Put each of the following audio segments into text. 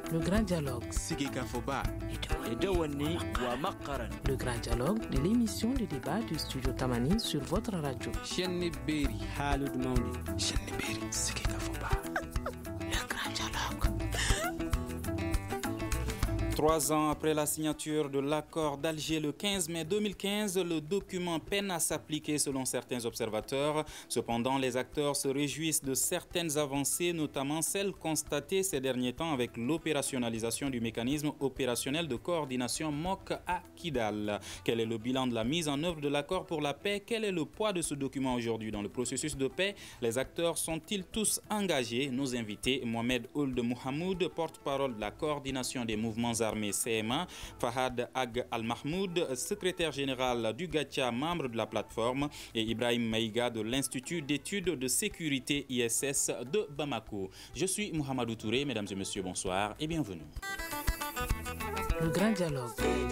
Le grand dialogue. Le grand dialogue de l'émission de débat du studio Tamani sur votre radio. Le grand dialogue. 3 ans après la signature de l'accord d'Alger le 15 mai 2015, le document peine à s'appliquer selon certains observateurs. Cependant, les acteurs se réjouissent de certaines avancées, notamment celles constatées ces derniers temps avec l'opérationnalisation du mécanisme opérationnel de coordination MOC à Kidal. Quel est le bilan de la mise en œuvre de l'accord pour la paix? Quel est le poids de ce document aujourd'hui dans le processus de paix? Les acteurs sont-ils tous engagés? Nos invités, Mohamed Ould Mohamoud, porte-parole de la coordination des mouvements armée CMA, Fahad Ag Al-Mahmoud, secrétaire général du Gacha, membre de la plateforme, et Ibrahim Maïga de l'Institut d'études de sécurité ISS de Bamako. Je suis Mohamedou Touré, mesdames et messieurs, bonsoir et bienvenue. Le grand dialogue.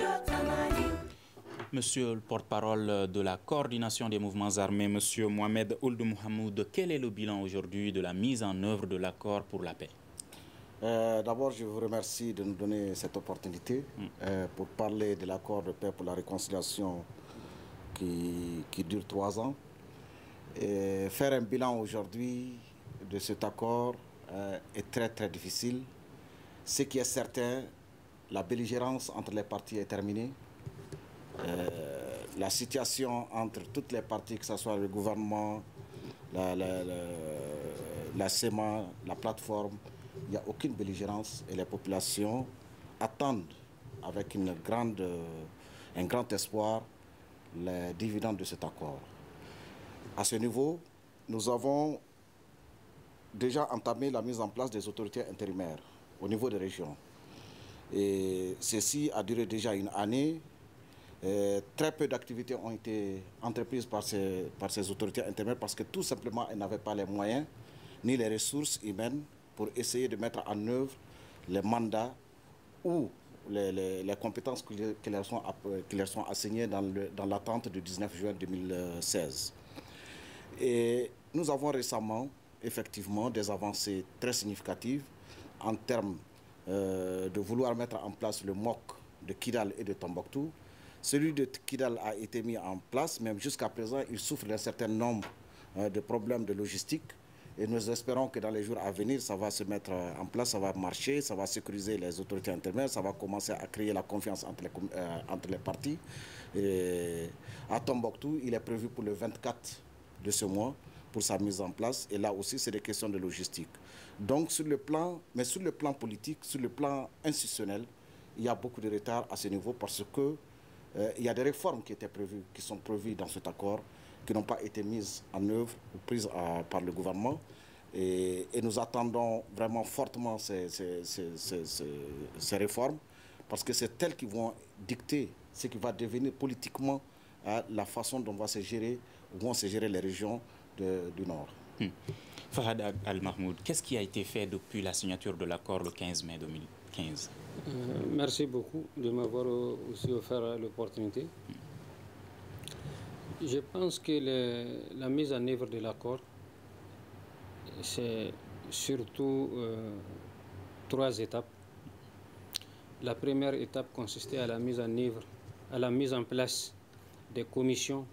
Monsieur le porte-parole de la coordination des mouvements armés, monsieur Mohamed Ould Mohamoud, quel est le bilan aujourd'hui de la mise en œuvre de l'accord pour la paix? D'abord, je vous remercie de nous donner cette opportunité pour parler de l'accord de paix pour la réconciliation qui dure 3 ans. Et faire un bilan aujourd'hui de cet accord est très très difficile. Ce qui est certain, la belligérance entre les parties est terminée. La situation entre toutes les parties, que ce soit le gouvernement, la CEMA, la plateforme, il n'y a aucune belligérance et les populations attendent avec un grand espoir les dividendes de cet accord. À ce niveau, nous avons déjà entamé la mise en place des autorités intérimaires au niveau des régions. Et ceci a duré déjà 1 année. Très peu d'activités ont été entreprises par ces autorités intérimaires parce que tout simplement elles n'avaient pas les moyens ni les ressources humaines pour essayer de mettre en œuvre les mandats ou les compétences qui leur sont assignées dans l'attente du 19 juin 2016. Et nous avons récemment, effectivement, des avancées très significatives en termes de vouloir mettre en place le MOC de Kidal et de Tombouctou. Celui de Kidal a été mis en place, même jusqu'à présent, il souffre d'un certain nombre de problèmes de logistique. Et nous espérons que dans les jours à venir, ça va se mettre en place, ça va marcher, ça va sécuriser les autorités intermédiaires, ça va commencer à créer la confiance entre les parties. Et à Tombouctou, il est prévu pour le 24 de ce mois pour sa mise en place. Et là aussi, c'est des questions de logistique. Donc, sur le plan politique, sur le plan institutionnel, il y a beaucoup de retard à ce niveau parce que il y a des réformes qui sont prévues dans cet accord, qui n'ont pas été mises en œuvre ou prises par le gouvernement. Et nous attendons vraiment fortement ces réformes parce que c'est elles qui vont dicter ce qui va devenir politiquement la façon dont vont se gérer les régions du Nord. Fahad Al-Mahmoud, qu'est-ce qui a été fait depuis la signature de l'accord le 15 mai 2015? Merci beaucoup de m'avoir aussi offert l'opportunité. Je pense que la mise en œuvre de l'accord, c'est surtout 3 étapes. La première étape consistait à la mise en œuvre, à la mise en place des commissions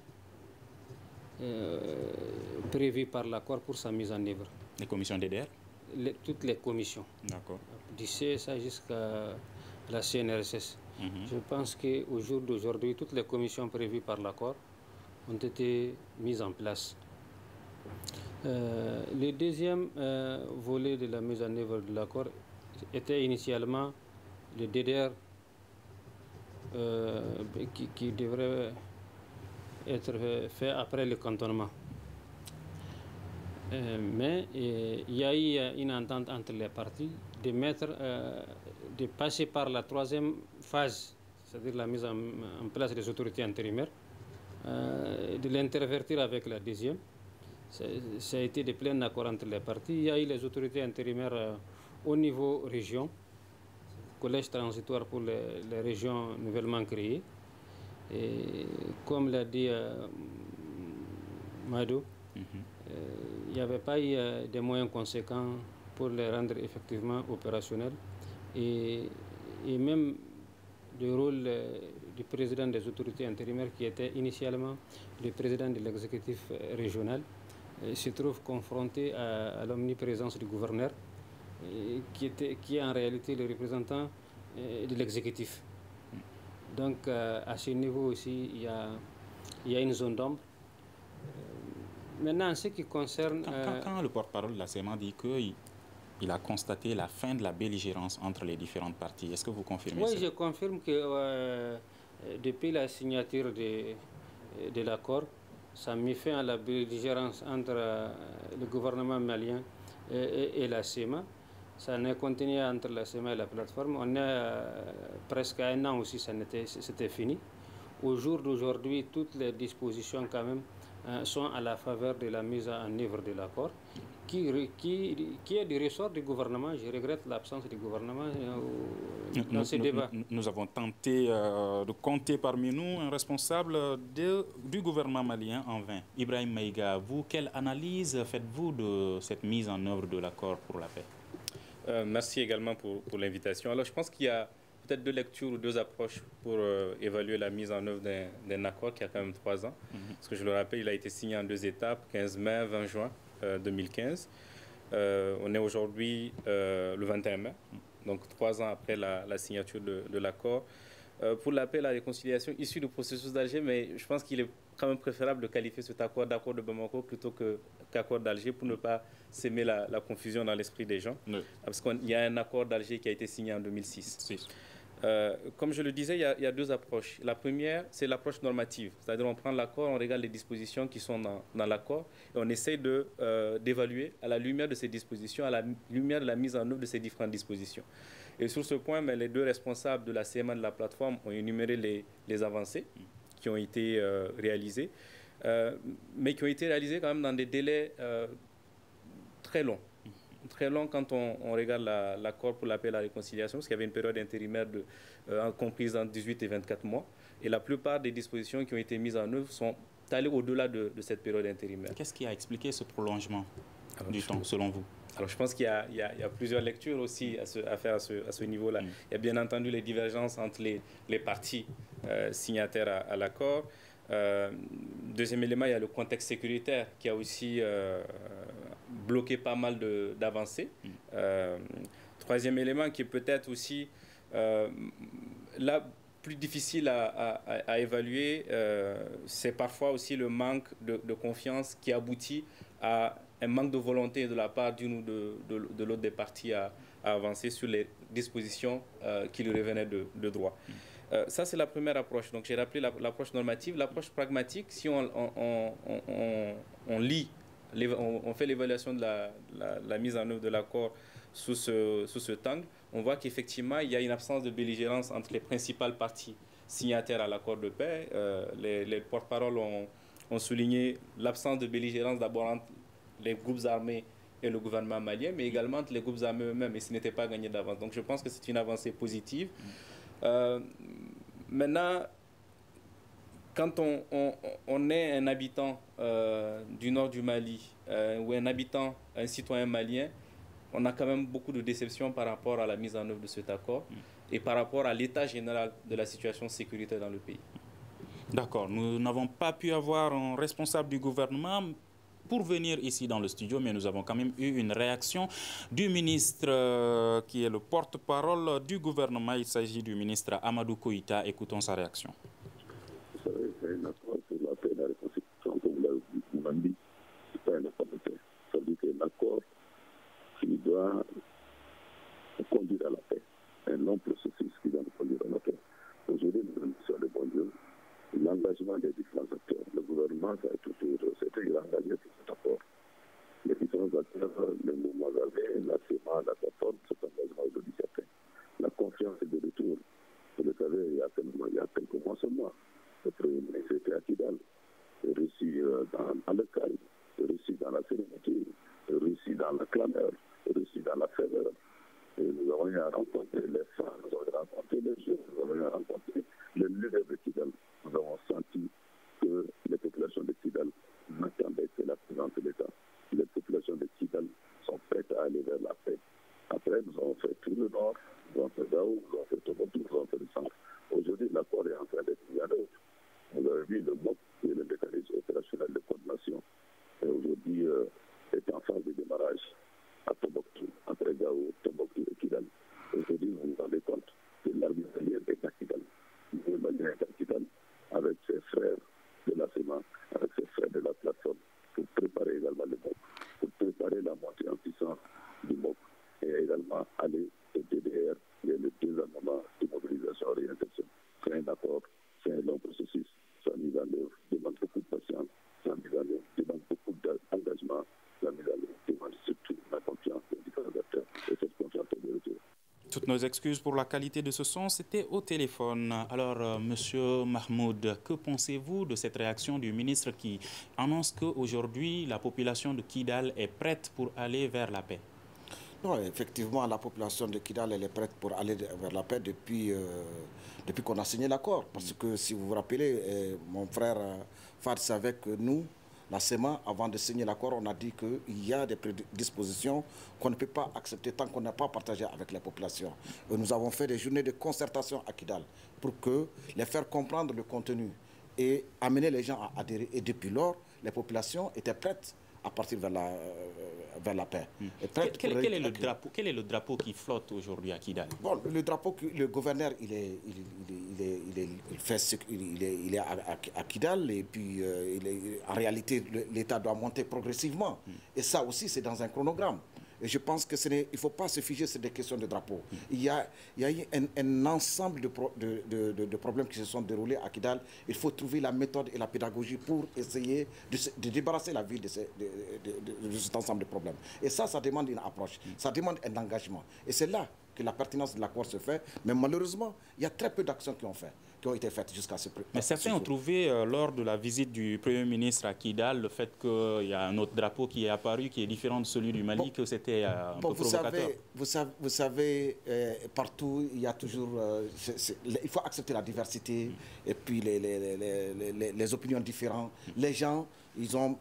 prévues par l'accord pour sa mise en œuvre. Les commissions DDR? Toutes les commissions. D'accord. Du CSA jusqu'à la CNRSS. Je pense qu'au jour d'aujourd'hui, toutes les commissions prévues par l'accord ont été mises en place. Le deuxième volet de la mise en œuvre de l'accord était initialement le DDR qui devrait être fait après le cantonnement. Mais il y a eu une entente entre les parties de passer par la 3e phase, c'est-à-dire la mise en place des autorités intérimaires, de l'intervertir avec la 2e. Ça a été de plein accord entre les parties. Il y a eu les autorités intérimaires au niveau région, collège transitoire pour les régions nouvellement créées. Et comme l'a dit Mado, il n'y avait pas eu des moyens conséquents pour les rendre effectivement opérationnels. et même le rôle du président des autorités intérimaires qui était initialement le président de l'exécutif régional se trouve confronté à l'omniprésence du gouverneur qui est en réalité le représentant de l'exécutif. Donc à ce niveau aussi il y a une zone d'ombre. Maintenant, en ce qui concerne... Quand le porte-parole de la CEMA dit qu'il a constaté la fin de la belligérance entre les différentes parties, est-ce que vous confirmez ça? Oui, je confirme que depuis la signature de l'accord, ça a mis fin à la belligérance entre le gouvernement malien et la CEMA. Ça n'est continué entre la CEMA et la plateforme. On est presque à un an aussi, c'était fini. Au jour d'aujourd'hui, toutes les dispositions quand même sont à la faveur de la mise en œuvre de l'accord, qui est du ressort du gouvernement. Je regrette l'absence du gouvernement dans ce débat. Nous avons tenté de compter parmi nous un responsable du gouvernement malien en vain. Ibrahim Maïga, vous, quelle analyse faites-vous de cette mise en œuvre de l'accord pour la paix? Merci également pour l'invitation. Alors je pense qu'il y a peut-être deux lectures ou deux approches pour évaluer la mise en œuvre d'un accord qui a quand même 3 ans. Parce que je le rappelle, il a été signé en 2 étapes, 15 mai, 20 juin 2015. On est aujourd'hui le 21 mai, donc 3 ans après la signature de l'accord. Pour la paix et la réconciliation issu du processus d'Alger, mais je pense qu'il est quand même préférable de qualifier cet accord d'accord de Bamako plutôt qu'accord d'Alger pour ne pas s'aimer la confusion dans l'esprit des gens. Oui. Parce qu'il y a un accord d'Alger qui a été signé en 2006. Comme je le disais, il y a deux approches. La première, c'est l'approche normative. C'est-à-dire on prend l'accord, on regarde les dispositions qui sont dans l'accord et on essaye d'évaluer à la lumière de ces dispositions, à la lumière de la mise en œuvre de ces différentes dispositions. Et sur ce point, les deux responsables de la CMA de la plateforme ont énuméré les avancées qui ont été réalisées, mais qui ont été réalisées quand même dans des délais très longs. Très long quand on regarde l'accord pour la paix et la réconciliation, parce qu'il y avait une période intérimaire comprise entre 18 et 24 mois. Et la plupart des dispositions qui ont été mises en œuvre sont allées au-delà de cette période intérimaire. Qu'est-ce qui a expliqué ce prolongement du temps, selon vous? Alors, je pense qu'il y a plusieurs lectures aussi à faire à ce niveau-là. Il y a bien entendu les divergences entre les parties signataires à l'accord. Deuxième élément, il y a le contexte sécuritaire qui a aussi bloqué pas mal d'avancées. Troisième élément qui est peut-être aussi là plus difficile à évaluer, c'est parfois aussi le manque de confiance qui aboutit à un manque de volonté de la part d'une ou de l'autre des parties à avancer sur les dispositions qui lui revenaient de droit. Ça, c'est la première approche. Donc, j'ai rappelé l'approche normative. L'approche pragmatique, si on lit, on fait l'évaluation de la mise en œuvre de l'accord sous cet angle, on voit qu'effectivement, il y a une absence de belligérance entre les principales parties signataires à l'accord de paix. Les porte-paroles ont souligné l'absence de belligérance d'abord entre les groupes armés et le gouvernement malien, mais également entre les groupes armés eux-mêmes, et ce n'était pas gagné d'avance. Donc je pense que c'est une avancée positive. Maintenant, quand on est un habitant du nord du Mali ou un citoyen malien, on a quand même beaucoup de déceptions par rapport à la mise en œuvre de cet accord et par rapport à l'état général de la situation sécuritaire dans le pays. D'accord. Nous n'avons pas pu avoir un responsable du gouvernement pour venir ici dans le studio, mais nous avons quand même eu une réaction du ministre qui est le porte-parole du gouvernement. Il s'agit du ministre Amadou Koïta. Écoutons sa réaction. Vous savez, c'est un accord sur la paix et la réconciliation, comme vous l'avez dit, c'est pas un accord de paix. Ça veut dire que l'accord qui doit conduire à la paix, un long processus qui doit nous conduire à la paix. Aujourd'hui, nous sommes sur le bon Dieu. L'engagement des différents acteurs. Le gouvernement a toujours engagé sur cet accord. Les différents acteurs, le mouvement armé, la CEMA, la plateforme, cet engagement aujourd'hui certain. La confiance est de retour. Vous le savez, il y a quelques mois seulement, le Premier ministre était à Kidal, réussi dans le calme, réussi dans la sérénité, réussi dans la clameur, réussi dans la ferveur. Et nous avons eu à rencontrer les femmes, nous avons rencontré les jeunes, nous avons eu à rencontrer les leaders de Kidal. Nous avons senti que les populations de Kidal n'attendaient que la présence de l'État. Les populations de Kidal sont prêtes à aller vers la paix. Après, nous avons fait tout le nord, nous avons fait Gao, nous avons fait Tombouctou, nous avons fait le centre. Aujourd'hui, l'accord est en train d'être mis en œuvre. Vous avez vu le MOC, qui est le mécanisme opérationnel de coordination, et aujourd'hui est en phase de démarrage à Tombouctou, entre Gao, Tombouctou et Kidal. Aujourd'hui, vous vous rendez compte que l'armée malienne est à Kidal. L'armée malienne est à Kidal avec ses frères de la CEMA, avec ses frères de la plateforme, pour préparer également le MOC, pour préparer la montée en puissance du MOC et également aller au DDR, il y a le désarmement de mobilisation orientation. C'est un accord, c'est un long processus, sa mise en œuvre demande beaucoup de patience, sa mise en œuvre demande beaucoup d'engagement, la mise en œuvre demande surtout la confiance des différents acteurs et cette confiance de retour. Toutes nos excuses pour la qualité de ce son, c'était au téléphone. Alors, Monsieur Mahmoud, que pensez-vous de cette réaction du ministre qui annonce qu'aujourd'hui, la population de Kidal est prête pour aller vers la paix? Non, effectivement, la population de Kidal elle est prête pour aller vers la paix depuis qu'on a signé l'accord. Parce que, si vous vous rappelez, mon frère Fad savait que nous, la CEMA, avant de signer l'accord, on a dit qu'il y a des dispositions qu'on ne peut pas accepter tant qu'on n'a pas partagé avec la population. Et nous avons fait des journées de concertation à Kidal pour les faire comprendre le contenu et amener les gens à adhérer. Et depuis lors, les populations étaient prêtes à partir vers la paix. Quel est le drapeau qui flotte aujourd'hui à Kidal? Bon, le drapeau, le gouverneur, il est à Kidal et puis en réalité, l'État doit monter progressivement. Et ça aussi, c'est dans un chronogramme. Et je pense qu'il ne faut pas se figer sur des questions de drapeau. Il y a eu un ensemble de problèmes qui se sont déroulés à Kidal. Il faut trouver la méthode et la pédagogie pour essayer de débarrasser la ville de cet ensemble de problèmes. Et ça demande une approche, ça demande un engagement. Et c'est là que la pertinence de l'accord se fait. Mais malheureusement, il y a très peu d'actions qui ont été faites jusqu'à ce point. Mais certains ont trouvé, lors de la visite du Premier ministre à Kidal, le fait qu'il y a un autre drapeau qui est apparu, qui est différent de celui du Mali, que c'était un peu provocateur. Vous savez, partout, il y a toujours... il faut accepter la diversité et puis les opinions différentes. Les gens, ils ont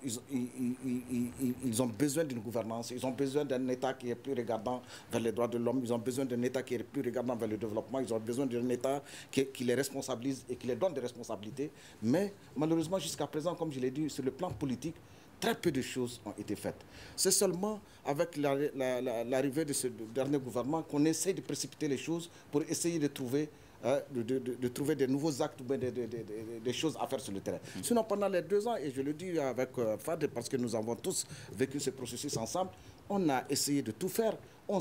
besoin d'une gouvernance, ils ont besoin d'un État qui est plus regardant vers les droits de l'homme, ils ont besoin d'un État qui est plus regardant vers le développement, ils ont besoin d'un État qui les responsabilise et qui les donne des responsabilités. Mais malheureusement, jusqu'à présent, comme je l'ai dit, sur le plan politique, très peu de choses ont été faites. C'est seulement avec l'arrivée de ce dernier gouvernement qu'on essaie de précipiter les choses pour essayer de trouver trouver des nouveaux actes, des choses à faire sur le terrain. Sinon, pendant les 2 ans, et je le dis avec Fad, parce que nous avons tous vécu ce processus ensemble, on a essayé de tout faire. On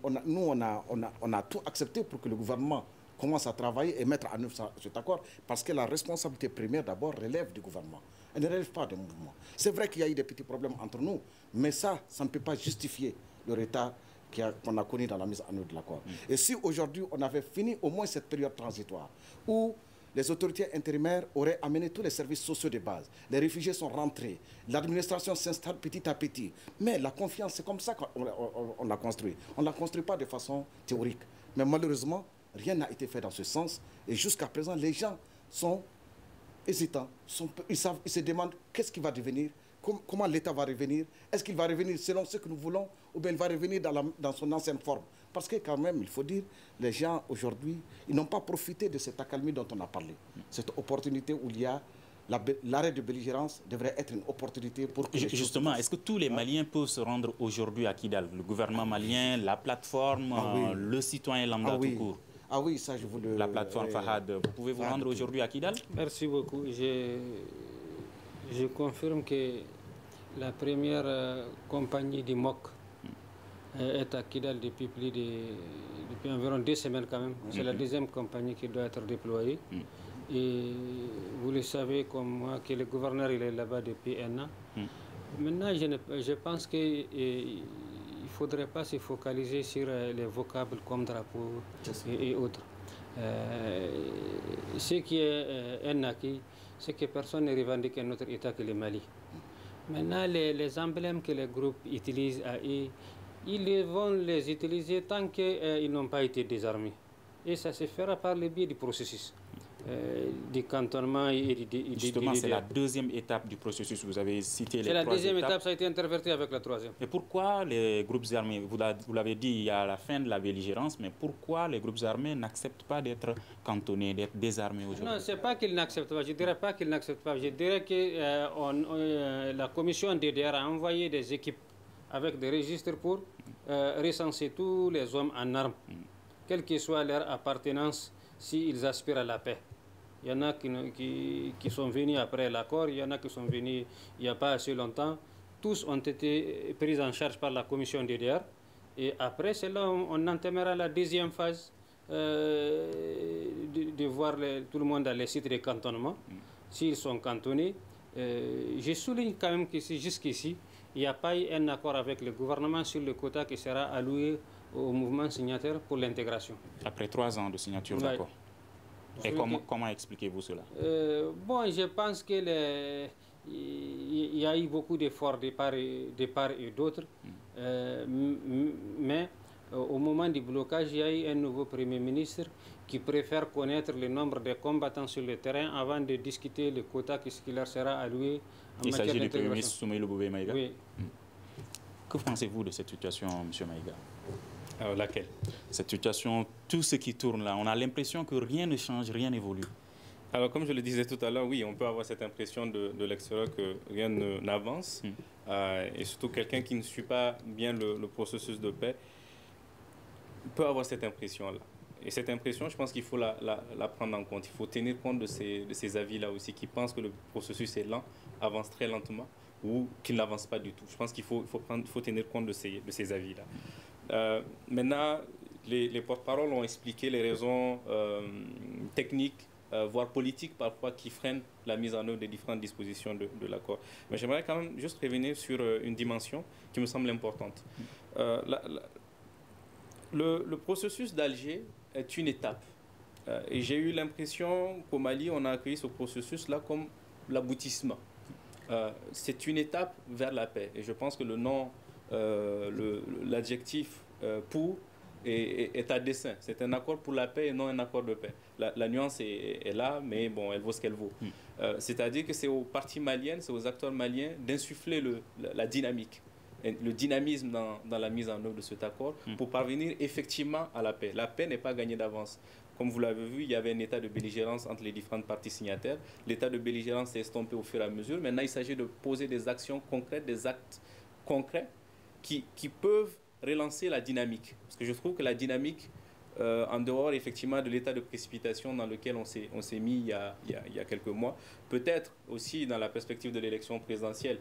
a tout accepté pour que le gouvernement commence à travailler et mettre en œuvre cet accord, parce que la responsabilité première, d'abord, relève du gouvernement. Elle ne relève pas du mouvement. C'est vrai qu'il y a eu des petits problèmes entre nous, mais ça ne peut pas justifier le retard qu'on a connu dans la mise en œuvre de l'accord. Et si aujourd'hui on avait fini au moins cette période transitoire où les autorités intérimaires auraient amené tous les services sociaux de base, les réfugiés sont rentrés, l'administration s'installe petit à petit, mais la confiance, c'est comme ça qu'on l'a construit. On ne la construit pas de façon théorique. Mais malheureusement, rien n'a été fait dans ce sens. Et jusqu'à présent, les gens sont hésitants, ils se demandent qu'est-ce qui va devenir, comment l'État va revenir, est-ce qu'il va revenir selon ce que nous voulons ou bien il va revenir dans son ancienne forme. Parce que quand même, il faut dire, les gens aujourd'hui, ils n'ont pas profité de cette accalmie dont on a parlé. Cette opportunité où il y a l'arrêt de belligérance devrait être une opportunité pour que... Justement, est-ce que tous les Maliens peuvent se rendre aujourd'hui à Kidal? Le gouvernement malien, la plaplateforme, le citoyen lambda tout court? Ah oui, ça je vous le... La plateforme Fahad, vous pouvez vous rendre aujourd'hui à Kidal? Merci beaucoup. Je confirme que la première compagnie du MOC est à Kidal depuis environ 2 semaines quand même. C'est la deuxième compagnie qui doit être déployée. Et vous le savez comme moi que le gouverneur il est là-bas depuis 1 an. Maintenant, je pense qu'il ne faudrait pas se focaliser sur les vocables comme drapeau et autres. Ce qui est un acquis, c'est que personne ne revendique un autre État que le Mali. Maintenant, les emblèmes que les groupes utilisent, ils vont les utiliser tant qu'ils n'ont pas été désarmés. Et ça se fera par le biais du processus. du cantonnement et Justement, c'est la deuxième étape du processus. Vous avez cité les trois étapes. C'est la deuxième étape, ça a été interverti avec la troisième. Et pourquoi les groupes armés, vous l'avez dit, il y a la fin de la belligérance, mais pourquoi les groupes armés n'acceptent pas d'être cantonnés, d'être désarmés aujourd'hui? Non, ce n'est pas qu'ils n'acceptent pas. Je ne dirais pas qu'ils n'acceptent pas. Je dirais que la commission DDR a envoyé des équipes avec des registres pour recenser tous les hommes en armes, quelle que soit leur appartenance, s'ils aspirent à la paix. Il y en a qui sont venus après l'accord, il y en a qui sont venus il n'y a pas assez longtemps. Tous ont été pris en charge par la commission DDR. Et après, c'est là où on entamera la deuxième phase de voir tout le monde dans les sites de cantonnement. S'ils sont cantonnés, je souligne quand même que jusqu'ici, il n'y a pas eu un accord avec le gouvernement sur le quota qui sera alloué au mouvement signataire pour l'intégration. Après 3 ans de signature d'accord. Et comment expliquez-vous cela? Bon, je pense qu'il y a eu beaucoup d'efforts de part et d'autre, mais au moment du blocage, il y a eu un nouveau Premier ministre qui préfère connaître le nombre de combattants sur le terrain avant de discuter le quota qui leur sera alloué en matière d'intégration. Il s'agit du Premier ministre Soumaïlou Boubé Maïga? Oui. Que pensez-vous de cette situation, M. Maïga? Alors, laquelle? Cette situation, tout ce qui tourne là, on a l'impression que rien ne change, rien n'évolue. Alors, comme je le disais tout à l'heure, oui, on peut avoir cette impression de l'extérieur que rien n'avance. Et surtout, quelqu'un qui ne suit pas bien le processus de paix peut avoir cette impression-là. Et cette impression, je pense qu'il faut la prendre en compte. Il faut tenir compte de ces avis-là aussi, qui pensent que le processus est lent, avance très lentement, ou qu'il n'avance pas du tout. Je pense qu'il faut tenir compte de ces avis-là. Maintenant, les porte-paroles ont expliqué les raisons techniques, voire politiques parfois, qui freinent la mise en œuvre des différentes dispositions de l'accord. Mais j'aimerais quand même juste revenir sur une dimension qui me semble importante. Le processus d'Alger est une étape. Et j'ai eu l'impression qu'au Mali, on a accueilli ce processus-là comme l'aboutissement. C'est une étape vers la paix. Et je pense que le nom, l'adjectif pour est à dessein. C'est un accord pour la paix et non un accord de paix. La nuance est là, mais bon, elle vaut ce qu'elle vaut. C'est-à-dire que c'est aux partis maliennes, c'est aux acteurs maliens d'insuffler la dynamique, le dynamisme dans la mise en œuvre de cet accord pour parvenir effectivement à la paix. La paix n'est pas gagnée d'avance. Comme vous l'avez vu, il y avait un état de belligérance entre les différentes parties signataires. L'état de belligérance s'est estompé au fur et à mesure. Maintenant, il s'agit de poser des actions concrètes, des actes concrets qui peuvent relancer la dynamique. Parce que je trouve que la dynamique, en dehors effectivement de l'état de précipitation dans lequel on s'est mis il y a quelques mois, peut-être aussi dans la perspective de l'élection présidentielle,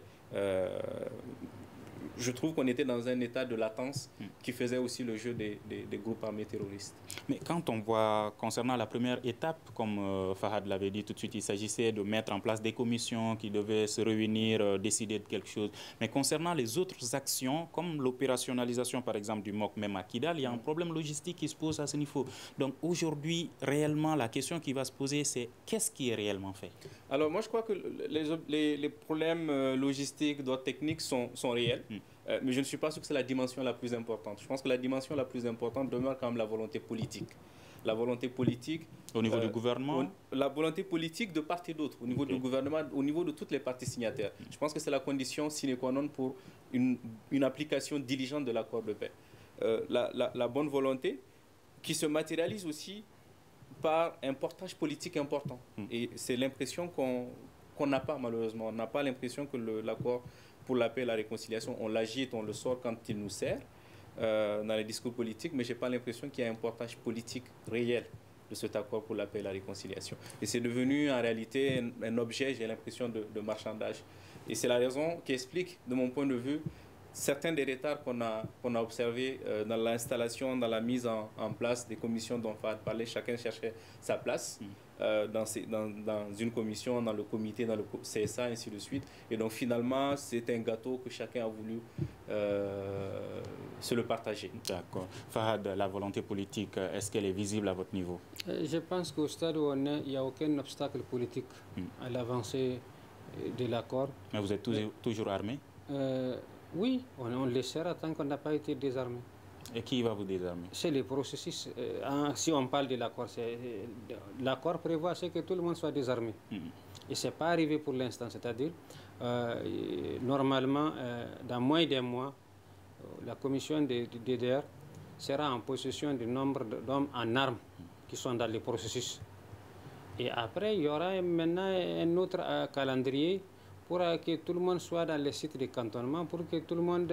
je trouve qu'on était dans un état de latence qui faisait aussi le jeu des groupes armés terroristes. Mais quand on voit, concernant la première étape, comme Fahad l'avait dit tout de suite, il s'agissait de mettre en place des commissions qui devaient se réunir, décider de quelque chose. Mais concernant les autres actions, comme l'opérationnalisation par exemple du MOC même à Kidal, il y a un problème logistique qui se pose à ce niveau. Donc aujourd'hui, réellement, la question qui va se poser, c'est qu'est-ce qui est réellement fait? Alors moi, je crois que les problèmes logistiques, d'ordre technique sont réels. Mais je ne suis pas sûr que c'est la dimension la plus importante. Je pense que la dimension la plus importante demeure quand même la volonté politique. La volonté politique... Au niveau du gouvernement? La volonté politique de part et d'autre, au niveau du gouvernement, au niveau de toutes les parties signataires. Je pense que c'est la condition sine qua non pour une application diligente de l'accord de paix. La bonne volonté qui se matérialise aussi par un portage politique important. Et c'est l'impression qu'on n'a pas, malheureusement. On n'a pas l'impression que l'accord pour la paix et la réconciliation, on l'agite, on le sort quand il nous sert dans les discours politiques, mais je n'ai pas l'impression qu'il y a un portage politique réel de cet accord pour la paix et la réconciliation. Et c'est devenu en réalité un objet, j'ai l'impression, de marchandage. Et c'est la raison qui explique, de mon point de vue, certains des retards qu'on a observés dans l'installation, dans la mise en place des commissions dont Fahad parlait. Chacun cherchait sa place dans une commission, dans le comité, dans le CSA, ainsi de suite. Et donc finalement, c'est un gâteau que chacun a voulu se le partager. D'accord. Fahad, la volonté politique, est-ce qu'elle est visible à votre niveau? Je pense qu'au stade où on est, il n'y a aucun obstacle politique à l'avancée de l'accord. Mais vous êtes toujours armé? Oui, on le sera tant qu'on n'a pas été désarmé. Et qui va vous désarmer? C'est le processus. Si on parle de l'accord, l'accord prévoit que tout le monde soit désarmé. Et ce n'est pas arrivé pour l'instant. C'est-à-dire, normalement, dans moins d'un mois, la commission de DDR sera en possession du nombre d'hommes en armes qui sont dans le processus. Et après, il y aura maintenant un autre calendrier pour que tout le monde soit dans les sites de cantonnement, pour que tout le monde,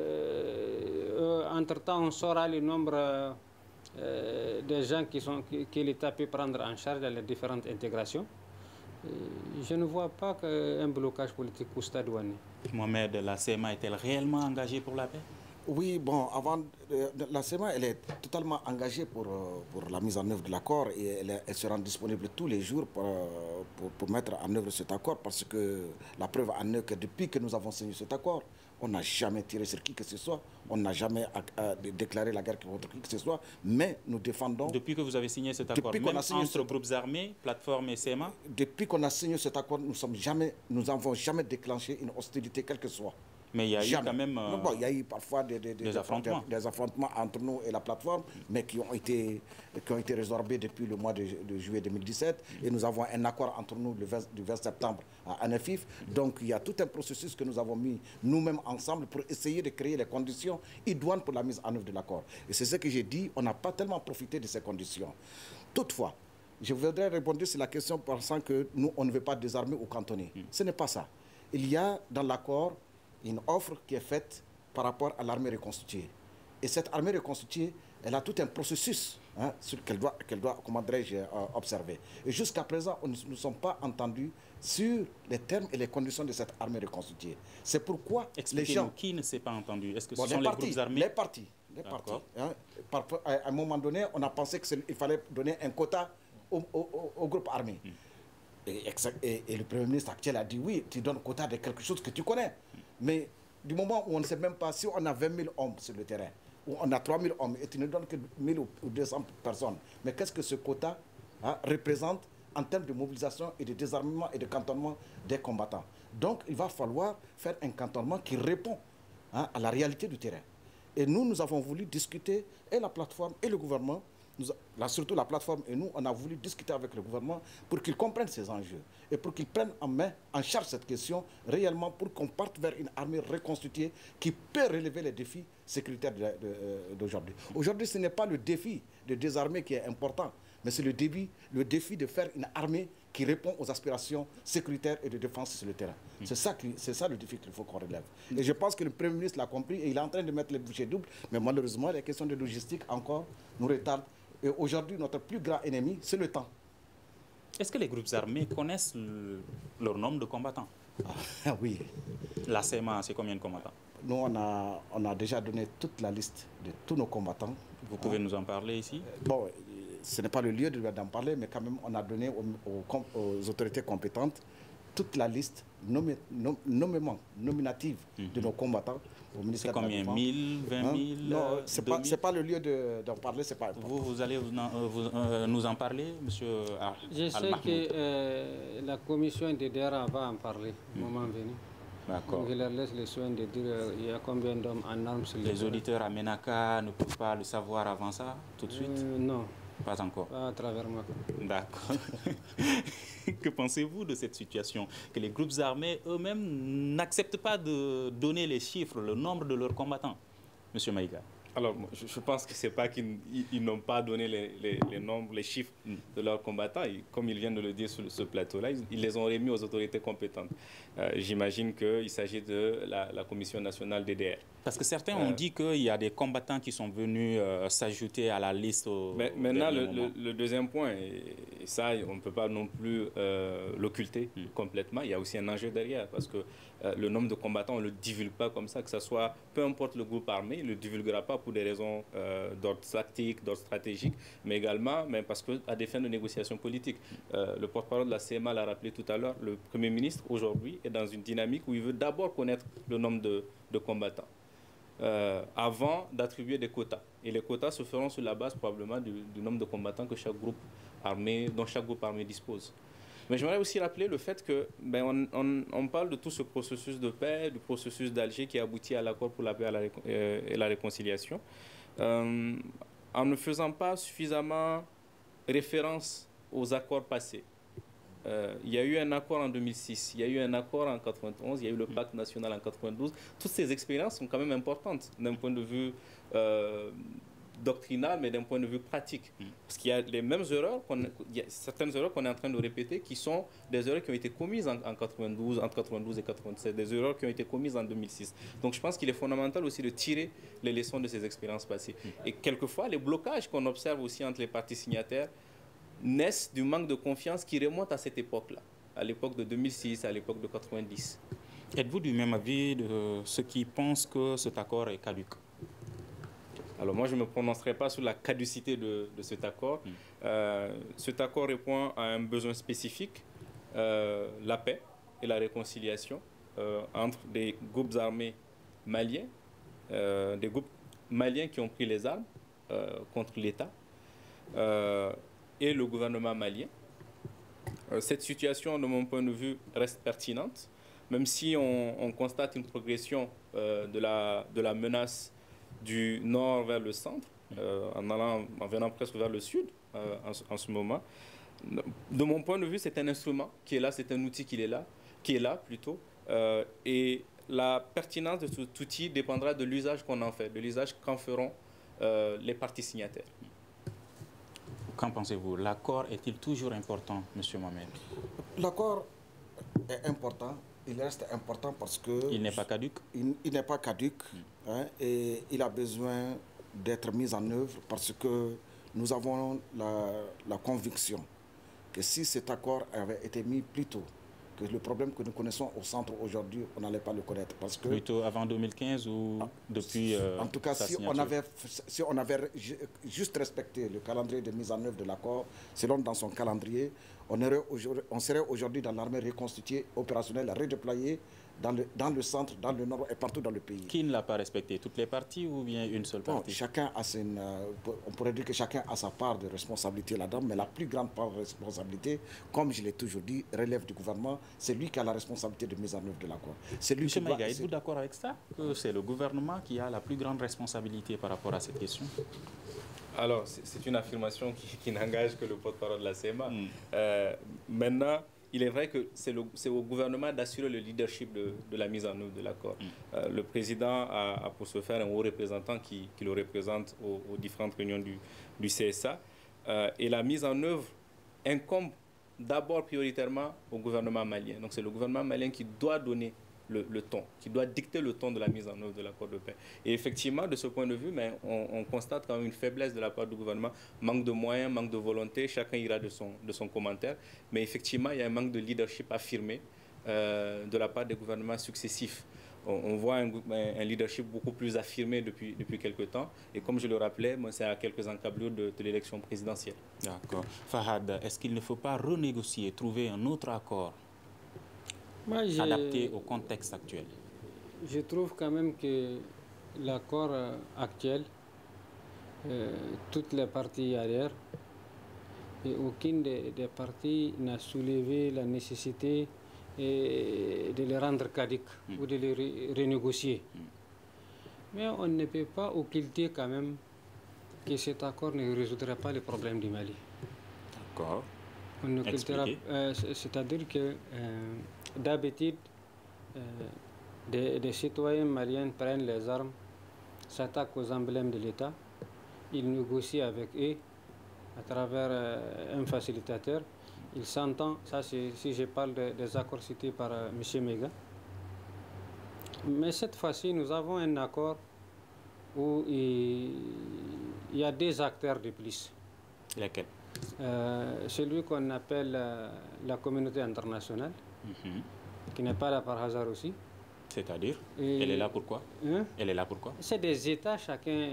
entre-temps, on saura le nombre des gens que l'État peut prendre en charge dans les différentes intégrations. Je ne vois pas qu'un blocage politique au stade où on est. Mohamed, la CMA est-elle réellement engagée pour la paix? Oui, bon, la CMA, elle est totalement engagée pour la mise en œuvre de l'accord et elle se rend disponible tous les jours pour mettre en œuvre cet accord, parce que la preuve en est que depuis que nous avons signé cet accord, on n'a jamais tiré sur qui que ce soit, on n'a jamais déclaré la guerre contre qui que ce soit, mais nous défendons... Depuis que vous avez signé cet accord, même entre groupes armés, plateformes et CMA? Depuis qu'on a signé cet accord, nous n'avons jamais déclenché une hostilité, quelle que soit. Mais il y a eu quand même... il y a eu parfois des affrontements entre nous et la plateforme, mais qui ont été résorbés depuis le mois de juillet 2017. Et nous avons un accord entre nous du 20 septembre à Anafif. Donc il y a tout un processus que nous avons mis nous-mêmes ensemble pour essayer de créer les conditions idoines pour la mise en œuvre de l'accord. Et c'est ce que j'ai dit, on n'a pas tellement profité de ces conditions. Toutefois, je voudrais répondre sur la question pensant que nous, on ne veut pas désarmer ou cantonner. Ce n'est pas ça. Il y a dans l'accord une offre qui est faite par rapport à l'armée reconstituée. Et cette armée reconstituée, elle a tout un processus qu'elle doit, comment dirais-je, observer. Et jusqu'à présent, nous ne sommes pas entendus sur les termes et les conditions de cette armée reconstituée. C'est pourquoi les gens... Qui ne s'est pas entendu? Est-ce que ce sont les groupes armés? Les partis. À un moment donné, on a pensé qu'il fallait donner un quota au groupe armé. Et le Premier ministre actuel a dit oui, tu donnes quota de quelque chose que tu connais. Mais du moment où on ne sait même pas si on a 20 000 hommes sur le terrain, ou on a 3 000 hommes et tu ne donnes que 1 000 ou 200 personnes, mais qu'est-ce que ce quota représente en termes de mobilisation et de désarmement et de cantonnement des combattants? Donc il va falloir faire un cantonnement qui répond à la réalité du terrain. Et nous avons voulu discuter, et la plateforme et le gouvernement, surtout la plateforme et nous, on a voulu discuter avec le gouvernement pour qu'ils comprennent ces enjeux et pour qu'ils prennent en charge cette question réellement, pour qu'on parte vers une armée reconstituée qui peut relever les défis sécuritaires d'aujourd'hui. Aujourd'hui, ce n'est pas le défi de désarmer qui est important, mais c'est le défi de faire une armée qui répond aux aspirations sécuritaires et de défense sur le terrain. C'est ça le défi qu'il faut qu'on relève. Et je pense que le Premier ministre l'a compris et il est en train de mettre les bouchées doubles, mais malheureusement, les questions de logistique encore nous retardent. Et aujourd'hui, notre plus grand ennemi, c'est le temps. Est-ce que les groupes armés connaissent leur nombre de combattants? Oui. La CMA, c'est combien de combattants? Nous, on a déjà donné toute la liste de tous nos combattants. Vous pouvez nous en parler ici? Bon, ce n'est pas le lieu d'en parler, mais quand même, on a donné aux autorités compétentes toute la liste nominative de nos combattants. C'est combien? 1000, 20 000? Non, ce n'est pas le lieu d'en parler. Pas vous allez nous en parler, monsieur Je sais que la commission de DERA va en parler au moment venu. D'accord. Je leur laisse le soin de dire il y a combien d'hommes en armes sur les auditeurs à Ménaka ne peuvent pas le savoir avant ça, tout de suite? Non. Pas encore. Pas à travers moi. D'accord. Que pensez-vous de cette situation? Que les groupes armés eux-mêmes n'acceptent pas de donner les chiffres, le nombre de leurs combattants? Monsieur Maïga. Alors, je pense que ce n'est pas qu'ils n'ont pas donné les nombres, les chiffres de leurs combattants. Et comme ils viennent de le dire sur ce plateau-là, ils les ont remis aux autorités compétentes. J'imagine qu'il s'agit de la Commission nationale DDR. Parce que certains ont dit qu'il y a des combattants qui sont venus s'ajouter à la liste. Maintenant, le deuxième point, et ça, on ne peut pas non plus l'occulter complètement, il y a aussi un enjeu derrière. Parce que le nombre de combattants, on ne le divulgue pas comme ça, que ce soit, peu importe le groupe armé, il ne le divulguera pas pour des raisons d'ordre tactique, d'ordre stratégique, mais également parce qu'à des fins de négociation politique. Le porte-parole de la CMA l'a rappelé tout à l'heure, le Premier ministre, aujourd'hui, est dans une dynamique où il veut d'abord connaître le nombre de combattants avant d'attribuer des quotas. Et les quotas se feront sur la base probablement du nombre de combattants que dont chaque groupe armé dispose. Mais j'aimerais aussi rappeler le fait que on parle de tout ce processus de paix, du processus d'Alger qui aboutit à l'accord pour la paix et la réconciliation. en ne faisant pas suffisamment référence aux accords passés. Il y a eu un accord en 2006, il y a eu un accord en 91, il y a eu le pacte national en 92. Toutes ces expériences sont quand même importantes d'un point de vue doctrinal, mais d'un point de vue pratique. Parce qu'il y a les mêmes erreurs, il y a certaines erreurs qu'on est en train de répéter qui sont des erreurs qui ont été commises en 92, entre 92 et 97, des erreurs qui ont été commises en 2006. Donc je pense qu'il est fondamental aussi de tirer les leçons de ces expériences passées. Et quelquefois, les blocages qu'on observe aussi entre les parties signataires naissent du manque de confiance qui remonte à cette époque-là, à l'époque de 2006, à l'époque de 90. Êtes-vous du même avis de ceux qui pensent que cet accord est caduc? Alors moi, je ne me prononcerai pas sur la caducité de cet accord. Cet accord répond à un besoin spécifique, la paix et la réconciliation entre des groupes armés maliens, des groupes maliens qui ont pris les armes contre l'État et le gouvernement malien. Cette situation, de mon point de vue, reste pertinente, même si on constate une progression de la menace du nord vers le centre, en venant presque vers le sud en ce moment. De mon point de vue, c'est un instrument qui est là, c'est un outil qui est là plutôt, et la pertinence de cet outil dépendra de l'usage qu'on en fait, de l'usage qu'en feront les parties signataires. Qu'en pensez-vous? L'accord est-il toujours important, M. Mohamed? L'accord est important. Il reste important parce que... Il n'est pas caduc? Il n'est pas caduc, hein, et il a besoin d'être mis en œuvre parce que nous avons la conviction que si cet accord avait été mis plus tôt, que le problème que nous connaissons au centre aujourd'hui, on n'allait pas le connaître. Parce que, plutôt avant 2015 ou depuis en tout cas, si on avait juste respecté le calendrier de mise en œuvre de l'accord, selon dans son calendrier, on serait aujourd'hui dans l'armée reconstituée, opérationnelle, redéployée dans le centre, dans le nord et partout dans le pays. Qui ne l'a pas respecté? Toutes les parties ou bien une seule partie? Chacun a on pourrait dire que chacun a sa part de responsabilité là-dedans, mais la plus grande part de responsabilité, comme je l'ai toujours dit, relève du gouvernement. C'est lui qui a la responsabilité de mise en œuvre de l'accord. M. Maïga, êtes-vous d'accord avec ça? Que c'est le gouvernement qui a la plus grande responsabilité par rapport à cette question? Alors, c'est une affirmation qui n'engage que le porte-parole de la CMA. Maintenant, il est vrai que c'est au gouvernement d'assurer le leadership de la mise en œuvre de l'accord. Le président a pour ce faire un haut représentant qui le représente aux différentes réunions du CSA. Et la mise en œuvre incombe d'abord prioritairement au gouvernement malien. Donc c'est le gouvernement malien qui doit donner le ton, qui doit dicter le ton de la mise en œuvre de l'accord de paix. Et effectivement, de ce point de vue, on constate quand même une faiblesse de la part du gouvernement, manque de moyens, manque de volonté, chacun ira de son commentaire. Mais effectivement, il y a un manque de leadership affirmé de la part des gouvernements successifs. On voit un leadership beaucoup plus affirmé depuis quelque temps. Et comme je le rappelais, c'est à quelques encablures de l'élection présidentielle. D'accord. Fahad, est-ce qu'il ne faut pas renégocier, trouver un autre accord adapté au contexte actuel? Je trouve quand même que l'accord actuel, toutes les parties adhèrent et aucune des parties n'a soulevé la nécessité de les rendre caducs ou de les renégocier. Mais on ne peut pas occulter quand même que cet accord ne résoudra pas les problèmes du Mali. D'accord. C'est-à-dire que d'habitude, des citoyens maliens prennent les armes, s'attaquent aux emblèmes de l'État, ils négocient avec eux à travers un facilitateur. Ils s'entendent, ça c'est si je parle des accords cités par M. Maïga. Mais cette fois-ci, nous avons un accord où il y a des acteurs de plus. Lesquels? Celui qu'on appelle la communauté internationale, qui n'est pas là par hasard aussi. C'est-à-dire, elle est là pourquoi? Elle est là pourquoi? C'est des États, chacun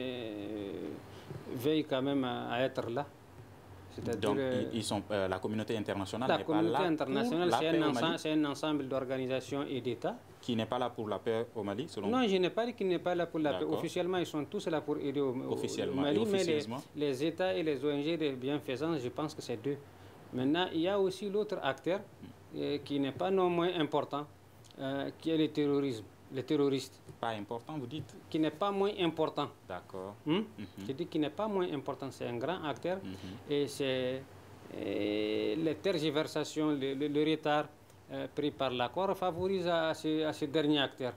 veille quand même à être là. Donc, ils sont, la communauté internationale n'est pas là. La communauté internationale, c'est un ensemble d'organisations et d'États. Qui n'est pas là pour la paix au Mali, selon vous? Non, je n'ai pas dit qu'il n'est pas là pour la paix. Officiellement, ils sont tous là pour aider au Mali. Mais les États et les ONG de bienfaisance, je pense que c'est deux. Maintenant, il y a aussi l'autre acteur qui n'est pas non moins important, qui est le terrorisme. les terroristes. Pas important, vous dites? Qui n'est pas moins important. D'accord. Je dis qu'il n'est pas moins important. C'est un grand acteur et c'est les tergiversations, le retard pris par l'accord favorise à ce dernier acteur.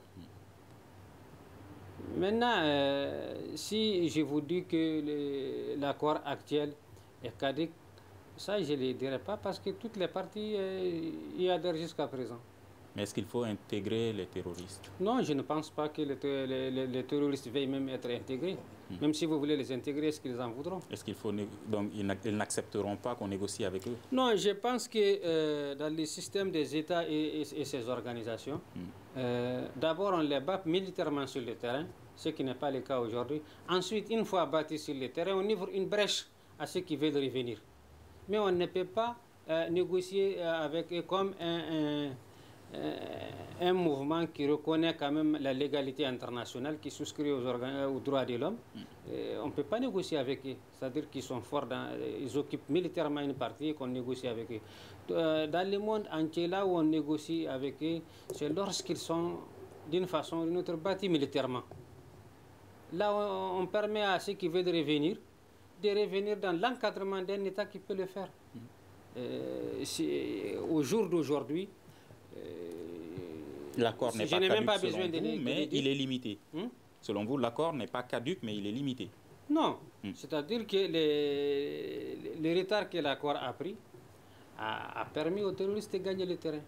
Maintenant, si je vous dis que l'accord actuel est caduc, ça je ne le dirai pas parce que toutes les parties y adhèrent jusqu'à présent. Mais est-ce qu'il faut intégrer les terroristes? Non, je ne pense pas que les terroristes veuillent même être intégrés. Même si vous voulez les intégrer, est-ce qu'ils en voudront? Est-ce qu'il faut donc ils n'accepteront pas qu'on négocie avec eux? Non, je pense que dans le système des États et ces organisations, d'abord on les bat militairement sur le terrain, ce qui n'est pas le cas aujourd'hui. Ensuite, une fois battus sur le terrain, on ouvre une brèche à ceux qui veulent revenir. Mais on ne peut pas négocier avec eux comme un mouvement qui reconnaît quand même la légalité internationale, qui souscrit aux droits de l'homme. On ne peut pas négocier avec eux. C'est-à-dire qu'ils sont forts, ils occupent militairement une partie et qu'on négocie avec eux. Dans le monde entier, là où on négocie avec eux, c'est lorsqu'ils sont d'une façon ou d'une autre bâtis militairement. Là, on permet à ceux qui veulent revenir de revenir dans l'encadrement d'un État qui peut le faire. Au jour d'aujourd'hui, l'accord n'est pas caduc selon vous, mais il est limité. Selon vous, l'accord n'est pas caduc, mais il est limité. Non, c'est-à-dire que le retard que l'accord a pris a permis aux terroristes de gagner le terrain.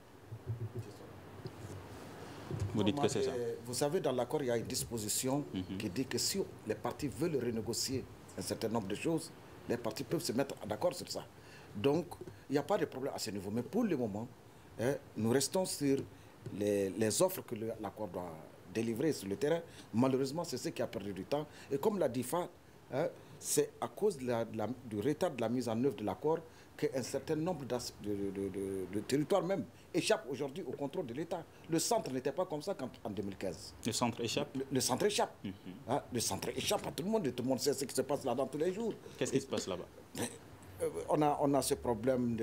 Vous dites que c'est ça? Vous savez, dans l'accord, il y a une disposition qui dit que si les partis veulent renégocier un certain nombre de choses, les partis peuvent se mettre d'accord sur ça. Donc, il n'y a pas de problème à ce niveau. Mais pour le moment, nous restons sur les offres que l'accord doit délivrer sur le terrain. Malheureusement, c'est ce qui a perdu du temps. Et comme l'a dit Fa, c'est à cause du retard de la mise en œuvre de l'accord qu'un certain nombre de territoires même échappent aujourd'hui au contrôle de l'État. Le centre n'était pas comme ça en 2015. Le centre échappe? Le centre échappe. Le centre échappe à tout le monde et tout le monde sait ce qui se passe là-dedans tous les jours. Qu'est-ce qui se passe là-bas? On a ce problème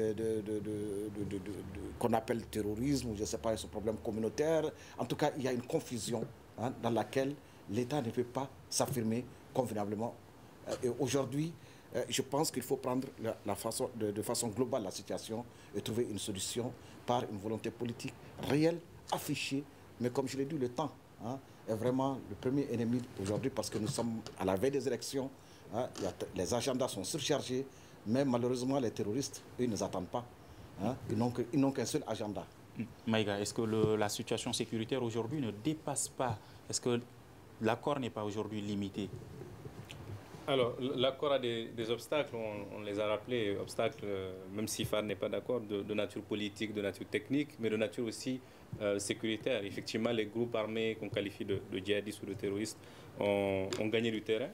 qu'on appelle terrorisme, ou je ne sais pas, ce problème communautaire. En tout cas, il y a une confusion dans laquelle l'État ne peut pas s'affirmer convenablement. Et aujourd'hui, je pense qu'il faut prendre de façon globale la situation et trouver une solution par une volonté politique réelle, affichée. Mais comme je l'ai dit, le temps est vraiment le premier ennemi aujourd'hui parce que nous sommes à la veille des élections. Les agendas sont surchargés. Mais malheureusement, les terroristes, eux, ne nous attendent pas. Ils n'ont qu'un seul agenda. Maïga, est-ce que la situation sécuritaire aujourd'hui ne dépasse pas? Est-ce que l'accord n'est pas aujourd'hui limité? Alors, l'accord a des obstacles, on les a rappelés, obstacles, même si FAD n'est pas d'accord, de nature politique, de nature technique, mais de nature aussi sécuritaire. Effectivement, les groupes armés qu'on qualifie de djihadistes ou de terroristes ont gagné du terrain.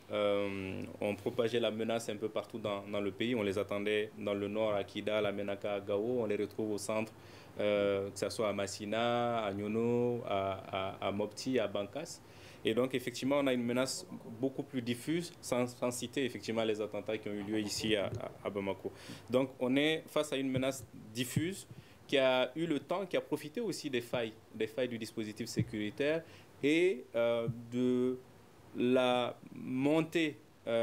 On propageait la menace un peu partout dans le pays. On les attendait dans le nord, à Kida, à Menaka, à Gao. On les retrouve au centre, que ce soit à Massina, à Nyono, à Mopti, à Bankas. Et donc, effectivement, on a une menace beaucoup plus diffuse, sans citer effectivement les attentats qui ont eu lieu ici à Bamako. Donc, on est face à une menace diffuse qui a eu le temps, qui a profité aussi des failles du dispositif sécuritaire et de la montée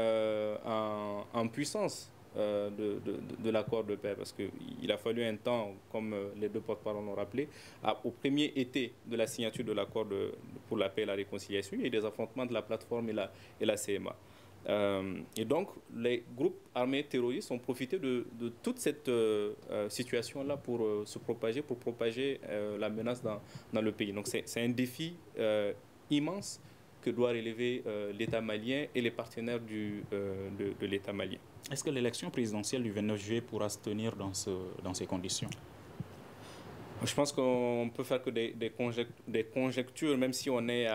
en puissance de l'accord de paix, parce qu'il a fallu un temps, comme les deux porte-parole l'ont rappelé, au premier été de la signature de l'accord pour la paix et la réconciliation, il y a eu des affrontements de la plateforme et la CMA. Et donc, les groupes armés terroristes ont profité de toute cette situation-là pour se propager, pour propager la menace dans le pays. Donc, c'est un défi immense que doit relever l'État malien et les partenaires de l'État malien. Est-ce que l'élection présidentielle du 29 juillet pourra se tenir dans ces conditions? Je pense qu'on peut faire que des conjectures, même si on est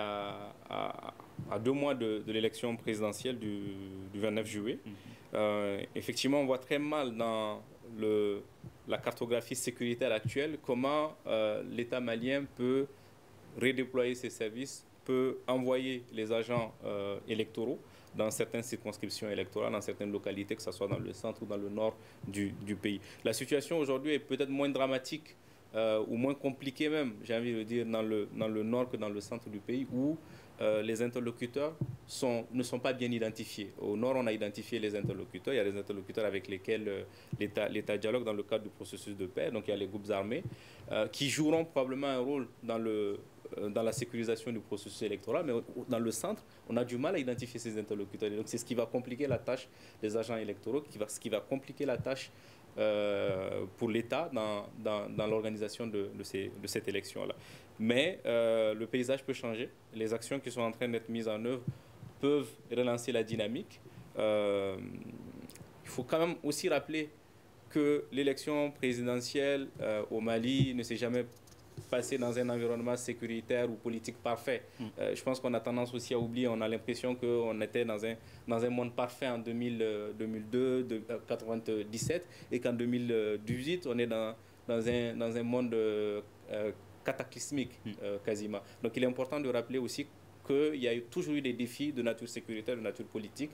à 2 mois de l'élection présidentielle du 29 juillet. Effectivement, on voit très mal dans la cartographie sécuritaire actuelle comment l'État malien peut redéployer ses services, peut envoyer les agents électoraux dans certaines circonscriptions électorales, dans certaines localités, que ce soit dans le centre ou dans le nord du pays. La situation aujourd'hui est peut-être moins dramatique ou moins compliqué même, j'ai envie de dire, dans le nord que dans le centre du pays, où les interlocuteurs ne sont pas bien identifiés. Au nord, on a identifié les interlocuteurs. Il y a des interlocuteurs avec lesquels l'État dialogue dans le cadre du processus de paix. Donc, il y a les groupes armés qui joueront probablement un rôle dans la sécurisation du processus électoral. Mais dans le centre, on a du mal à identifier ces interlocuteurs. Et donc, c'est ce qui va compliquer la tâche des agents électoraux, ce qui va compliquer la tâche pour l'État dans l'organisation de cette élection-là. Mais le paysage peut changer. Les actions qui sont en train d'être mises en œuvre peuvent relancer la dynamique. Il faut quand même aussi rappeler que l'élection présidentielle au Mali ne s'est jamais passée dans un environnement sécuritaire ou politique parfait. Je pense qu'on a tendance aussi à oublier, on a l'impression qu'on était dans un monde parfait en 2002, 1997, et qu'en 2018, on est dans un monde cataclysmique quasiment. Donc il est important de rappeler aussi qu'il y a toujours eu des défis de nature sécuritaire, de nature politique,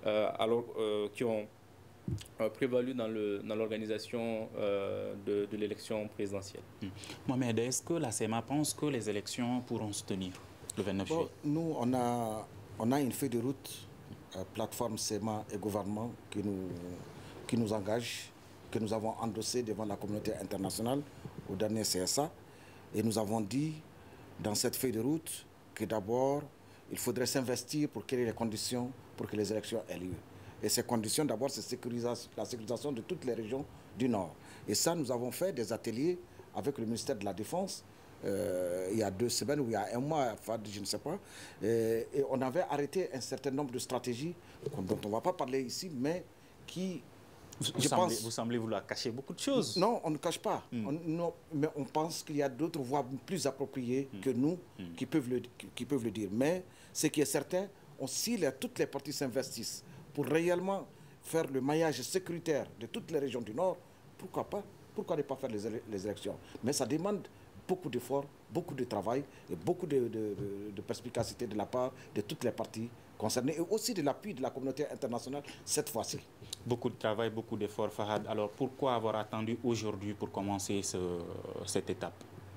qui ont prévalu dans l'organisation de l'élection présidentielle. Mohamed, est-ce que la CEMA pense que les élections pourront se tenir le 29 juillet? Nous, on a une feuille de route, plateforme CEMA et gouvernement qui nous engage, que nous avons endossé devant la communauté internationale au dernier CSA. Et nous avons dit dans cette feuille de route que d'abord, il faudrait s'investir pour créer les conditions pour que les élections aient lieu. Et ces conditions, d'abord, c'est la sécurisation de toutes les régions du Nord. Et ça, nous avons fait des ateliers avec le ministère de la Défense il y a 2 semaines ou il y a 1 mois, je ne sais pas. Et on avait arrêté un certain nombre de stratégies dont on ne va pas parler ici, mais qui... Vous semblez vouloir cacher beaucoup de choses. Non, on ne cache pas. Mais on pense qu'il y a d'autres voies plus appropriées que nous qui peuvent le dire. Mais ce qui est certain, si toutes les parties s'investissent pour réellement faire le maillage sécuritaire de toutes les régions du Nord, pourquoi pas? Pourquoi ne pas faire les élections? Mais ça demande beaucoup d'efforts, beaucoup de travail et beaucoup de perspicacité de la part de toutes les parties concernées et aussi de l'appui de la communauté internationale cette fois-ci. Beaucoup de travail, beaucoup d'efforts, Fahad. Alors pourquoi avoir attendu aujourd'hui pour commencer cette étape?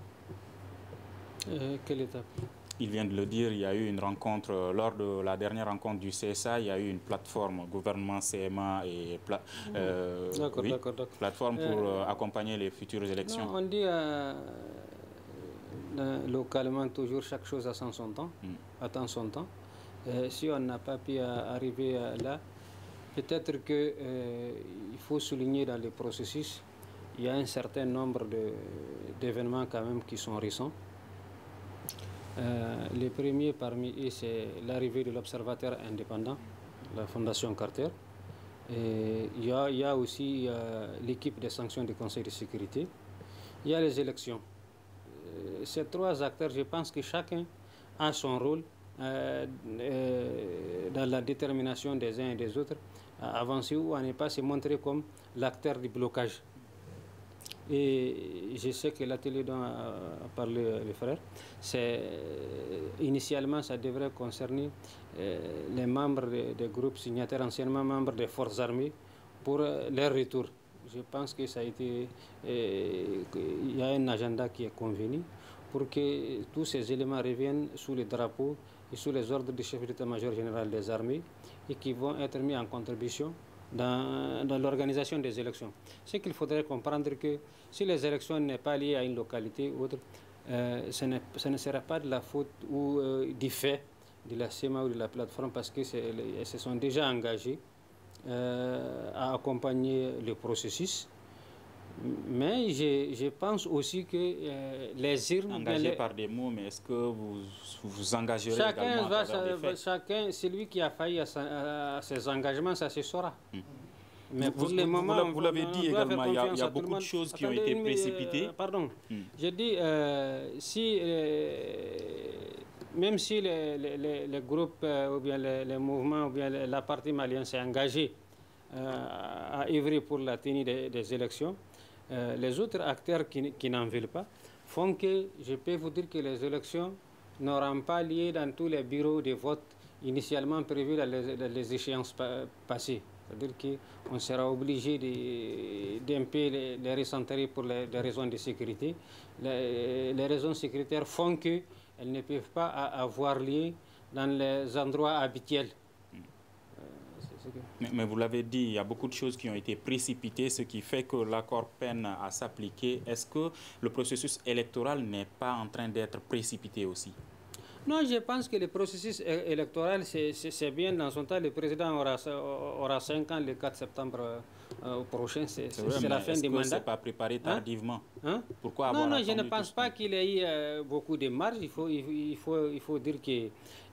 Quelle étape? Il vient de le dire, il y a eu une rencontre, lors de la dernière rencontre du CSA, il y a eu une plateforme, gouvernement, CMA et plateforme pour accompagner les futures élections. Non, on dit localement toujours chaque chose a son temps, attend son temps. Si on n'a pas pu arriver là, peut-être qu'il faut souligner dans le processus, il y a un certain nombre d'événements quand même qui sont récents. Les premiers parmi eux, c'est l'arrivée de l'Observateur indépendant, la Fondation Carter. Et il y a aussi l'équipe des sanctions du Conseil de sécurité. Il y a les élections. Ces 3 acteurs, je pense que chacun a son rôle dans la détermination des uns et des autres à avancer ou à ne pas se montrer comme l'acteur du blocage. Et je sais que l'atelier dont a parlé le frère, initialement ça devrait concerner les membres des groupes signataires, anciennement membres des forces armées, pour leur retour. Je pense que ça a été, il y a un agenda qui est convenu pour que tous ces éléments reviennent sous le drapeau et sous les ordres du chef d'état-major général des armées et qui vont être mis en contribution dans l'organisation des élections. C'est qu'il faudrait comprendre que si les élections n'est pas liées à une localité ou autre, ce ne sera pas de la faute ou du fait de la CEMA ou de la plateforme parce que se sont déjà engagés à accompagner le processus. Mais je pense aussi que les urnes... Engagés par des mots, mais est-ce que vous engagerez également à travers des faits? Chacun, celui qui a failli à ses engagements, ça se saura. Mais pour le moment, vous l'avez dit également, il y a beaucoup de choses qui ont été précipitées. Pardon, je dis, même si les groupes ou bien les mouvements ou bien la partie malienne s'est engagée à œuvrer pour la tenue des élections, les autres acteurs qui n'en veulent pas font que je peux vous dire que les élections n'auront pas lieu dans tous les bureaux de vote initialement prévus dans les échéances passées. C'est-à-dire qu'on sera obligé d'un peu les recentrer pour les raisons de sécurité. Les raisons sécuritaires font qu'elles ne peuvent pas avoir lieu dans les endroits habituels. Mais vous l'avez dit, il y a beaucoup de choses qui ont été précipitées, ce qui fait que l'accord peine à s'appliquer. Est-ce que le processus électoral n'est pas en train d'être précipité aussi? Non, je pense que le processus électoral, c'est bien dans son temps. Le président aura 5 ans le 4 septembre prochain. C'est la fin du mandat. Est-ce que ce n'est pas préparé tardivement? Pourquoi avoir Non, attendu je ne pense pas qu'il ait eu beaucoup de marge. Il faut dire que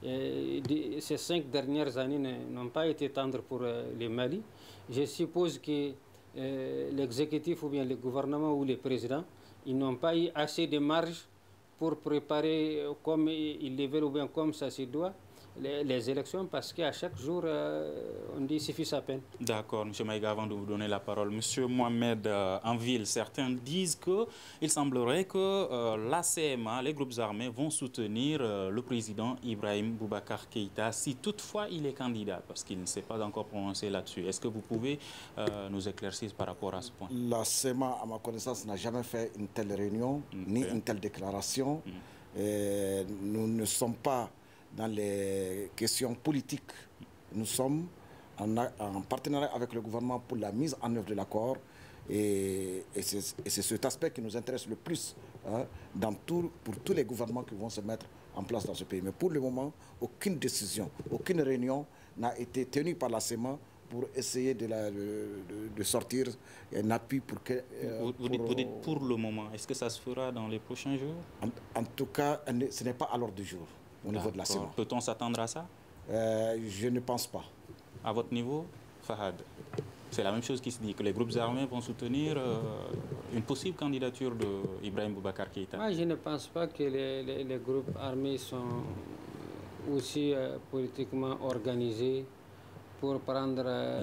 ces 5 dernières années n'ont pas été tendres pour le Mali. Je suppose que l'exécutif ou bien le gouvernement ou le président, ils n'ont pas eu assez de marge pour préparer comme il le veut ou bien comme ça se doit les élections, parce qu'à chaque jour, on dit suffit sa peine. D'accord, M. Maïga, avant de vous donner la parole, M. Mohamed Anville, certains disent qu'il semblerait que la CMA, les groupes armés, vont soutenir le président Ibrahim Boubacar Keïta si toutefois il est candidat, parce qu'il ne s'est pas encore prononcé là-dessus. Est-ce que vous pouvez nous éclaircir par rapport à ce point? La CMA, à ma connaissance, n'a jamais fait une telle réunion, ni une telle déclaration. Nous ne sommes pas dans les questions politiques. Nous sommes en partenariat avec le gouvernement pour la mise en œuvre de l'accord, et c'est cet aspect qui nous intéresse le plus pour tous les gouvernements qui vont se mettre en place dans ce pays. Mais pour le moment, aucune décision, aucune réunion n'a été tenue par la CEMA pour essayer de sortir un appui pour que... Vous dites pour le moment. Est-ce que ça se fera dans les prochains jours? En tout cas, ce n'est pas à l'ordre du jour au niveau de la CEMA. Peut-on s'attendre à ça? Je ne pense pas. À votre niveau, Fahad, c'est la même chose qui se dit, que les groupes armés vont soutenir une possible candidature d'Ibrahim Boubacar Keïta? Moi, je ne pense pas que les groupes armés sont aussi politiquement organisés pour prendre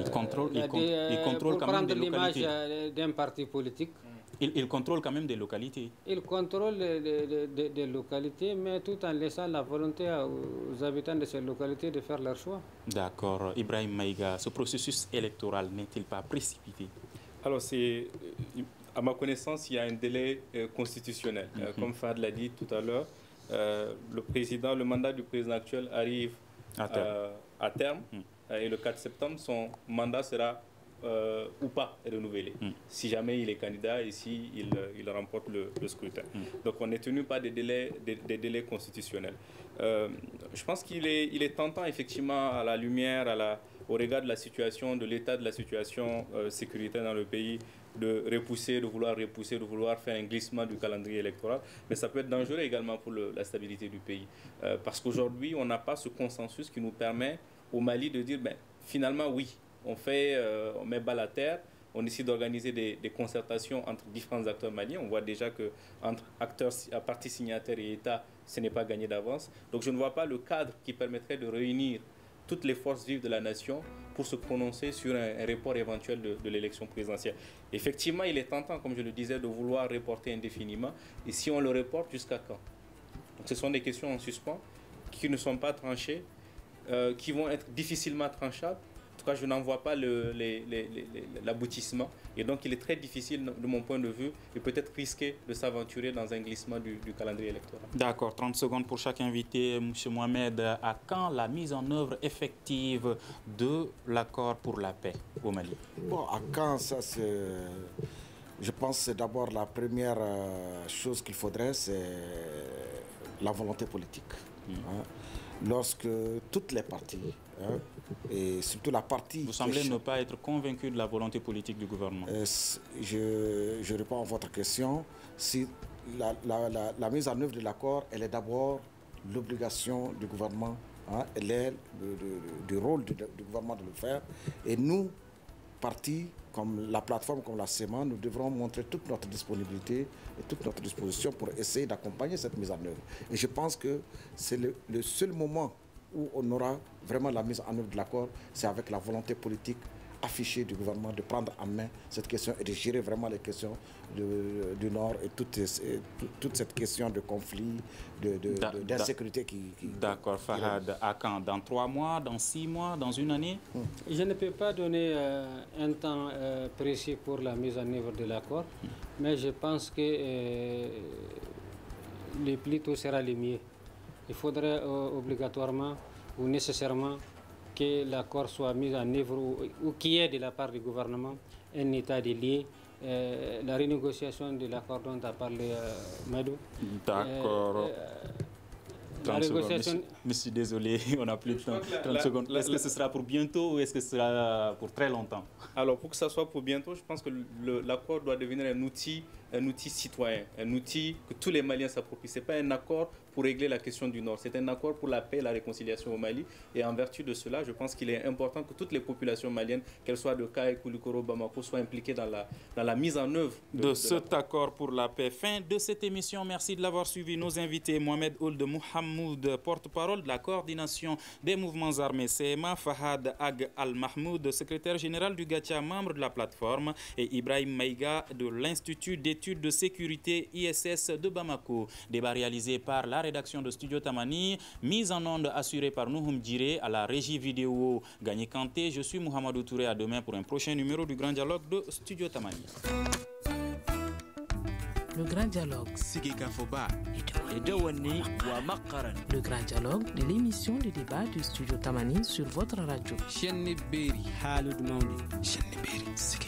l'image d'un parti politique. Il contrôle quand même des localités. Il contrôle des localités, mais tout en laissant la volonté aux habitants de ces localités de faire leur choix. D'accord. Ibrahim Maïga, ce processus électoral n'est-il pas précipité? Alors, à ma connaissance, il y a un délai constitutionnel. Comme Fahad l'a dit tout à l'heure, le mandat du président actuel arrive à terme. Et le 4 septembre, son mandat sera ou pas renouvelé, si jamais il est candidat et s'il remporte le scrutin. Donc on est tenu par des délais constitutionnels. Je pense qu'il est tentant, effectivement, à la lumière, au regard de la situation, de l'état de la situation sécuritaire dans le pays, de vouloir faire un glissement du calendrier électoral. Mais ça peut être dangereux également pour la stabilité du pays. Parce qu'aujourd'hui, on n'a pas ce consensus qui nous permet au Mali de dire, finalement, oui, on met balle à terre, on décide d'organiser des concertations entre différents acteurs maliens. On voit déjà qu'entre partis signataires et États, ce n'est pas gagné d'avance. Donc je ne vois pas le cadre qui permettrait de réunir toutes les forces vives de la nation pour se prononcer sur un report éventuel de l'élection présidentielle. Effectivement, il est tentant, comme je le disais, de vouloir reporter indéfiniment. Et si on le reporte, jusqu'à quand? Donc ce sont des questions en suspens qui ne sont pas tranchées, qui vont être difficilement tranchables. En tout cas, je n'en vois pas l'aboutissement. Et donc, il est très difficile, de mon point de vue, et peut-être risqué de s'aventurer dans un glissement du calendrier électoral. D'accord. 30 secondes pour chaque invité. M. Mohamed, à quand la mise en œuvre effective de l'accord pour la paix au Mali? Bon, à quand, ça c'est... Je pense que c'est d'abord la première chose qu'il faudrait, c'est la volonté politique. Lorsque toutes les parties, et surtout la partie... Vous semblez ne pas être convaincu de la volonté politique du gouvernement. Je réponds à votre question. Si la mise en œuvre de l'accord, elle est d'abord l'obligation du gouvernement, elle est du rôle du gouvernement de le faire. Et nous, partis, comme la plateforme, comme la CEMA, nous devrons montrer toute notre disponibilité et toute notre disposition pour essayer d'accompagner cette mise en œuvre. Et je pense que c'est le seul moment où on aura vraiment la mise en œuvre de l'accord, c'est avec la volonté politique affiché du gouvernement de prendre en main cette question et de gérer vraiment les questions du Nord et toute cette question de conflit, d'insécurité qui... D'accord, Fahad. À quand? Dans 3 mois, dans 6 mois, dans 1 année? Je ne peux pas donner un temps précis pour la mise en œuvre de l'accord, mais je pense que le plus tôt sera le mieux. Il faudrait obligatoirement ou nécessairement que l'accord soit mis en œuvre ou qu'il y ait de la part du gouvernement un état de lié. La renégociation de l'accord dont a parlé Madou. D'accord. 30 secondes. Monsieur, désolé, on n'a plus de temps. 30 secondes. Est-ce que ce sera pour bientôt ou est-ce que ce sera pour très longtemps? Alors, pour que ça soit pour bientôt, je pense que l'accord doit devenir un outil citoyen, un outil que tous les Maliens s'approprient. Ce n'est pas un accord pour régler la question du Nord, c'est un accord pour la paix et la réconciliation au Mali. Et en vertu de cela, je pense qu'il est important que toutes les populations maliennes, qu'elles soient de Kaye, Koulikoro, Bamako, soient impliquées dans la mise en œuvre de cet accord pour la paix. Fin de cette émission. Merci de l'avoir suivi. Nos invités, Mohamed Ould Mohamoud, porte-parole de la coordination des mouvements armés CMA, Fahad Ag Al-Mahmoud, secrétaire général du Gatia, membre de la plateforme, et Ibrahim Maïga de l'Institut d'études de sécurité ISS de Bamako. Débat réalisé par la rédaction de Studio Tamani, mise en onde assurée par Nouhoum Djiré, à la régie vidéo Gagné Kanté. Je suis Mohamedou Touré. À demain pour un prochain numéro du Grand Dialogue de Studio Tamani. Le Grand Dialogue. Le Grand Dialogue de l'émission de débat du Studio Tamani sur votre radio.